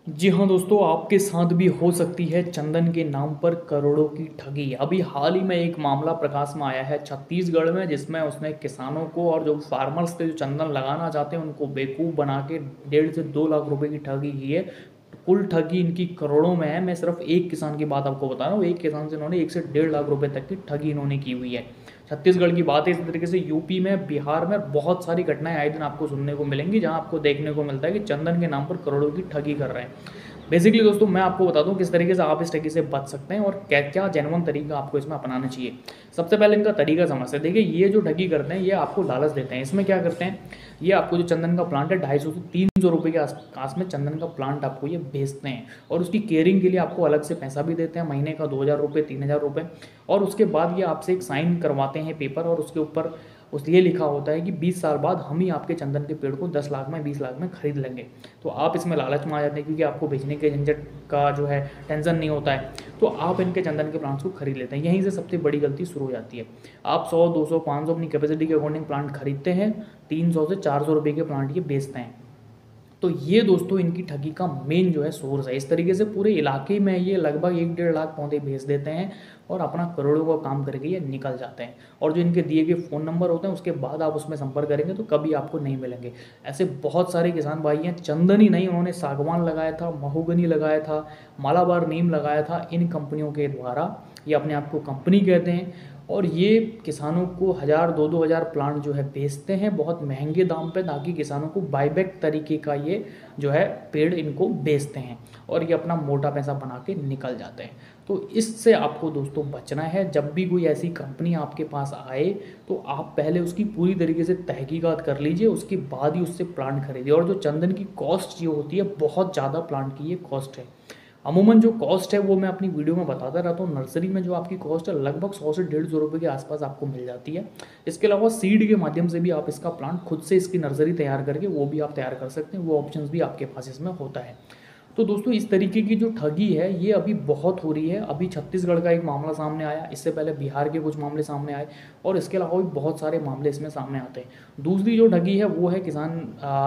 जी हाँ दोस्तों, आपके साथ भी हो सकती है चंदन के नाम पर करोड़ों की ठगी। अभी हाल ही में एक मामला प्रकाश में आया है छत्तीसगढ़ में, जिसमें उसने किसानों को और जो फार्मर्स थे जो चंदन लगाना चाहते हैं उनको बेवकूफ़ बना के 1.5 से 2 लाख रुपए की ठगी की है। कुल ठगी इनकी करोड़ों में है। मैं सिर्फ एक किसान की बात आपको बता रहा हूँ। एक किसान से इन्होंने 1 से 1.5 लाख रुपए तक की ठगी इन्होंने की हुई है। छत्तीसगढ़ की बात है। इसी तरीके से यूपी में, बिहार में बहुत सारी घटनाएं आए दिन आपको सुनने को मिलेंगी, जहां आपको देखने को मिलता है कि चंदन के नाम पर करोड़ों की ठगी कर रहे हैं। बेसिकली दोस्तों, मैं आपको बता दूं किस तरीके से आप इस ठगी से बच सकते हैं और क्या क्या जेन्युइन तरीका आपको इसमें अपनाना चाहिए। सबसे पहले इनका तरीका समझते हैं। देखिए, ये जो ठगी करते हैं ये आपको लालच देते हैं। इसमें क्या करते हैं, ये आपको जो चंदन का प्लांट है 250 से 300 रुपये के आसपास में चंदन का प्लांट आपको ये बेचते हैं, और उसकी केयरिंग के लिए आपको अलग से पैसा भी देते हैं, महीने का 2,000 रुपये 3,000 रुपये। और उसके बाद ये आपसे एक साइन करवाते हैं पेपर, और उसके ऊपर उस ये लिखा होता है कि 20 साल बाद हम ही आपके चंदन के पेड़ को 10 लाख में 20 लाख में खरीद लेंगे। तो आप इसमें लालच में आ जाते हैं, क्योंकि आपको बेचने के झंझट का जो है टेंशन नहीं होता है, तो आप इनके चंदन के प्लांट्स को खरीद लेते हैं। यहीं से सबसे बड़ी गलती शुरू हो जाती है। आप 100 200 500 अपनी कैपेसिटी के अकॉर्डिंग प्लांट खरीदते हैं, 300 से 400 रुपये के प्लांट ये बेचते हैं। तो ये दोस्तों इनकी ठगी का मेन जो है सोर्स है। इस तरीके से पूरे इलाके में ये लगभग 1-1.5 लाख पौधे बेच देते हैं और अपना करोड़ों का काम करके ये निकल जाते हैं। और जो इनके दिए गए फ़ोन नंबर होते हैं उसके बाद आप उसमें संपर्क करेंगे तो कभी आपको नहीं मिलेंगे। ऐसे बहुत सारे किसान भाई हैं, चंदन ही नहीं, उन्होंने सागवान लगाया था, महोगनी लगाया था, मालाबार नीम लगाया था इन कंपनियों के द्वारा। ये अपने आप को कंपनी कहते हैं, और ये किसानों को 1,000 2-2 हज़ार प्लांट जो है बेचते हैं बहुत महंगे दाम पे, ताकि किसानों को बाईबैक तरीके का ये जो है पेड़ इनको बेचते हैं, और ये अपना मोटा पैसा बना के निकल जाते हैं। तो इससे आपको दोस्तों बचना है। जब भी कोई ऐसी कंपनी आपके पास आए तो आप पहले उसकी पूरी तरीके से तहकीकात कर लीजिए, उसके बाद ही उससे प्लांट खरीदिए। और जो चंदन की कॉस्ट जो होती है, बहुत ज़्यादा प्लांट की ये कॉस्ट है। अमूमन जो कॉस्ट है वो मैं अपनी वीडियो में बताता रहता हूँ। नर्सरी में जो आपकी कॉस्ट है लगभग 100 से 150 रुपये के आसपास आपको मिल जाती है। इसके अलावा सीड के माध्यम से भी आप इसका प्लांट खुद से इसकी नर्सरी तैयार करके वो भी आप तैयार कर सकते हैं। वो ऑप्शंस भी आपके पास इसमें होता है। तो दोस्तों, इस तरीके की जो ठगी है ये अभी बहुत हो रही है। अभी छत्तीसगढ़ का एक मामला सामने आया, इससे पहले बिहार के कुछ मामले सामने आए, और इसके अलावा भी बहुत सारे मामले इसमें सामने आते हैं। दूसरी जो ठगी है वो है किसान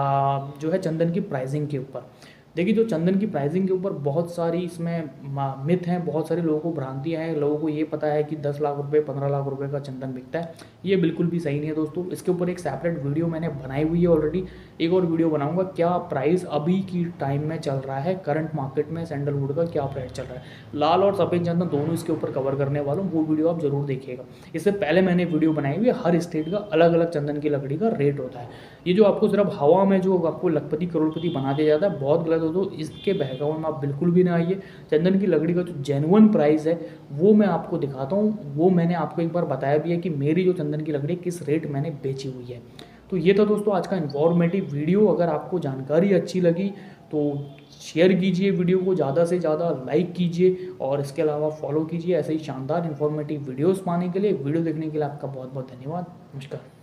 जो है चंदन की प्राइसिंग के ऊपर। देखिए, जो चंदन की प्राइसिंग के ऊपर बहुत सारी इसमें मिथ हैं, बहुत सारे लोगों को भ्रांतियां हैं। लोगों को ये पता है कि 10 लाख रुपए 15 लाख रुपए का चंदन बिकता है। ये बिल्कुल भी सही नहीं है दोस्तों। इसके ऊपर एक सेपरेट वीडियो मैंने बनाई हुई है ऑलरेडी। एक और वीडियो बनाऊंगा, क्या प्राइस अभी की टाइम में चल रहा है, करंट मार्केट में सैंडलवुड का क्या प्राइस चल रहा है। लाल और सफ़ेद चंदन दोनों इसके ऊपर कवर करने वाला हूँ, वो वीडियो आप जरूर देखिएगा। इससे पहले मैंने वीडियो बनाई हुई है, हर स्टेट का अलग अलग चंदन की लकड़ी का रेट होता है। ये जो आपको सिर्फ हवा में जो आपको लखपति करोड़पति बना दिया जाता है, बहुत गलत हो। तो इसके बहकावे में आप बिल्कुल भी ना आइए। चंदन की लकड़ी का जो जेन्युइन प्राइस है वो मैं आपको दिखाता हूँ। वो मैंने आपको एक बार बताया भी है कि मेरी जो चंदन की लकड़ी किस रेट मैंने बेची हुई है। तो ये था दोस्तों आज का इन्फॉर्मेटिव वीडियो। अगर आपको जानकारी अच्छी लगी तो शेयर कीजिए वीडियो को, ज़्यादा से ज़्यादा लाइक कीजिए, और इसके अलावा फॉलो कीजिए ऐसे ही शानदार इन्फॉर्मेटिव वीडियोस पाने के लिए। वीडियो देखने के लिए आपका बहुत बहुत धन्यवाद। नमस्कार।